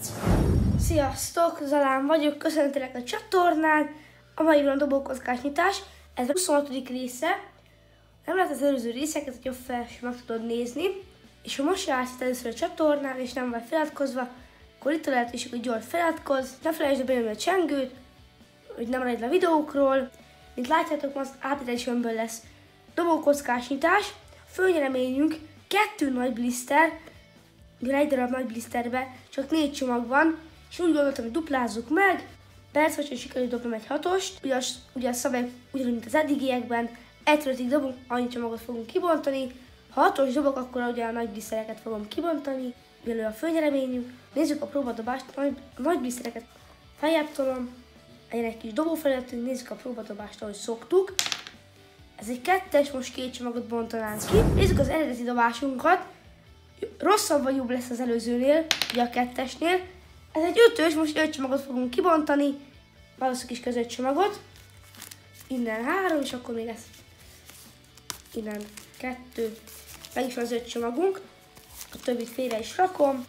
Sziasztok, Zalán vagyok, köszöntelek a csatornán. A mai van a dobókockás nyitás, ez a 26. része. Nem lehet az előző részeket, hogy fel meg tudod nézni. És ha most jársz itt először a csatornán, és nem vagy feliratkozva, akkor itt a lehetőség, hogy gyors feliratkozz. Ne felejtsd benyomni a csengőt, hogy nem maradj le a videókról. Mint látjátok, az áprilisből lesz dobókockás nyitás. A főnyereményünk 2 nagy blister, mivel egy darab nagy blisterbe csak 4 csomag van, és úgy gondoltam, hogy duplázzuk meg. Persze, hogyha sikerül dobnom egy 6-ost, ugye a szabályok ugyanúgy, mint az eddigiekben, 1-5-ig dobunk, annyi csomagot fogunk kibontani. Ha 6-os dobok, akkor ugye a nagy blistereket fogom kibontani, mivel a főnyereményünk. Nézzük a próbadobást, a nagy blistereket feljebb tolom, legyen egy kis dobófelületünk, nézzük a próbadobást, ahogy szoktuk. Ez egy 2-es, most 2 csomagot bontanánk ki. Nézzük az eredeti dobásunkat. Rosszabb vagy jobb lesz az előzőnél, ugye a 2-esnél. Ez egy 5-ös, most 5 csomagot fogunk kibontani. Válaszok is között csomagot. Innen 3, és akkor még lesz innen 2. Meg is van az 5 csomagunk. A többit félre is rakom.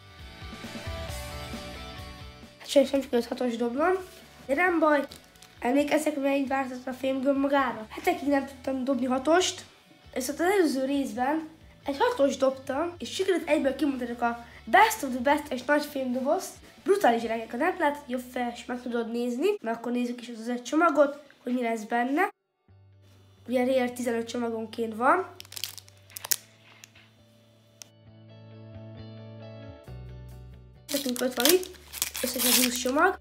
Hát sajnos nem sikerült 6-os dobnom. De nem baj. Emlékeztek, hogy melyik változott a fémgömb magára? Hetekig nem tudtam dobni 6-ost. Viszont az előző részben egy 6-os dobtam, és sikerült egyből kimondani a Best of the Best-es nagy fémdobozt. Brutális gyerekek, ha nem látod, jobb fel is meg tudod nézni, mert akkor nézzük is az 5 csomagot, hogy mi lesz benne. Ugye Rare 15 csomagonként van. Nekünk 5 van itt, összesen 20 csomag.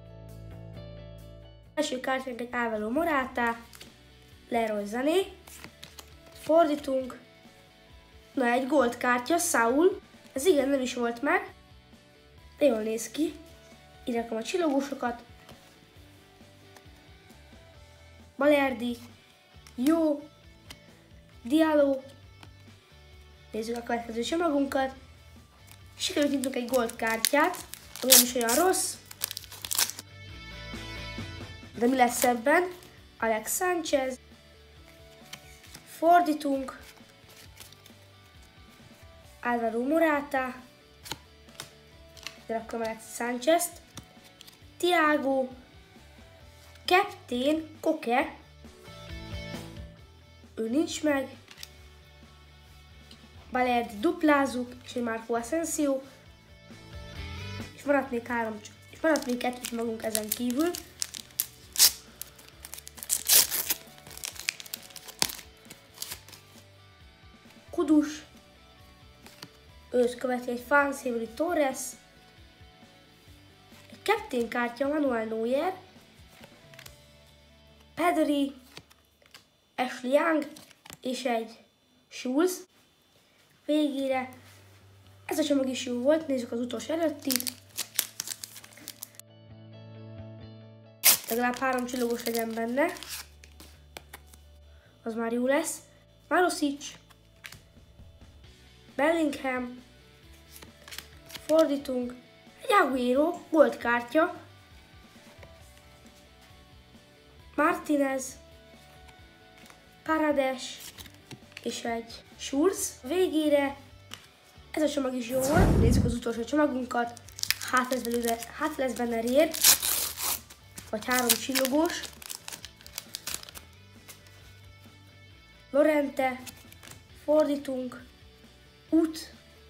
Első kártyánk egy Álvaro Morata, Leroy Sané. Fordítunk. Na, egy gold kártya, Saul. Ez igen, nem is volt meg. De jól néz ki. Ide rakom a csillogósokat. Balerdi. Jó. Diallo. Nézzük a következő csomagunkat. Sikerült nyitnunk egy gold kártyát, ami nem is olyan rossz. De mi lesz ebben? Alex Sánchez. Fordítunk. Álvaro Morata. De rakom Alex Sánchez-t. Thiago. Captain Koke. Ő nincs meg. Balerdi duplázunk, és egy Marco Asensio. És maradt még 2 magunk ezen kívül. Kudus. Őt követi egy Fanszévoli Torres. Egy Captain kártya Manuel Neuer. Pedri. Ashley Young. És egy Schulz. Végére. Ez a csomag is jó volt, nézzük az utolsó előttit. Legalább 3 csillogós legyen benne. Az már jó lesz. Marusic. Bellingham. Fordítunk. Egy Aguero, gold kártya. Martinez. Paredes. És egy Schulz. Végére ez a csomag is jó volt. Nézzük az utolsó csomagunkat. Hát lesz benne Rare. Vagy 3 csillogós. Lorente. Fordítunk. Ut.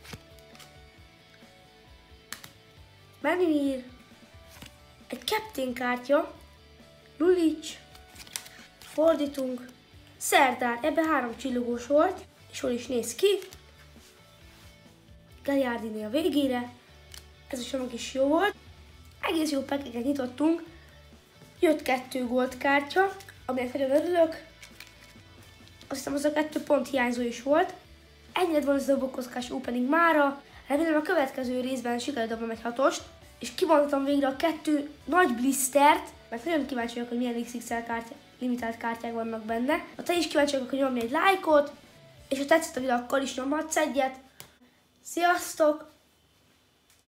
Menimir. Egy Captain kártya. Lulic. Fordítunk. Szerdár. Ebben 3 csillogós volt. És hol is néz ki. Gagliardini a végére. Ez a csomag is jó volt. Egész jó packeket nyitottunk. Jött 2 gold kártya, aminek nagyon örülök. Azt hiszem, az a 2 pont hiányzó is volt. Ennyi van az a dobókockás opening mára. Remélem a következő részben sikerült dobnom egy 6-ost. És kibontottam végre a 2 nagy blistert, mert nagyon kíváncsi vagyok, hogy milyen XXL limitált kártyák vannak benne. Ha te is kíváncsi vagyok, hogy nyomj egy lájkot, és ha tetszett a videó, akkor is nyomhatsz egyet. Sziasztok!